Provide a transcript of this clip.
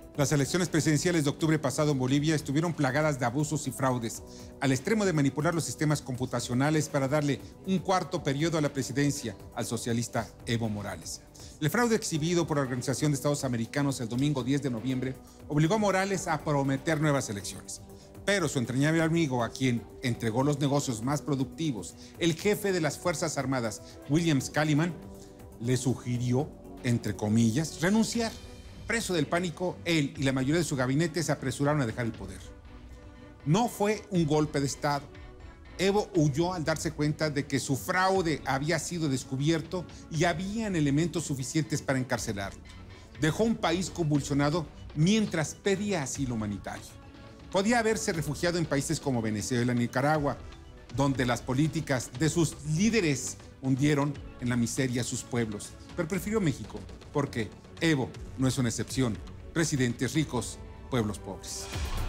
Las elecciones presidenciales de octubre pasado en Bolivia estuvieron plagadas de abusos y fraudes, al extremo de manipular los sistemas computacionales para darle un cuarto periodo a la presidencia al socialista Evo Morales. El fraude exhibido por la Organización de Estados Americanos el domingo 10 de noviembre obligó a Morales a prometer nuevas elecciones. Pero su entrañable amigo, a quien entregó los negocios más productivos, el jefe de las Fuerzas Armadas, William Scaliman, le sugirió, entre comillas, renunciar. Preso del pánico, él y la mayoría de su gabinete se apresuraron a dejar el poder. No fue un golpe de Estado. Evo huyó al darse cuenta de que su fraude había sido descubierto y habían elementos suficientes para encarcelarlo. Dejó un país convulsionado mientras pedía asilo humanitario. Podía haberse refugiado en países como Venezuela y Nicaragua, donde las políticas de sus líderes hundieron en la miseria a sus pueblos. Pero prefirió México, porque Evo no es una excepción. Presidentes ricos, pueblos pobres.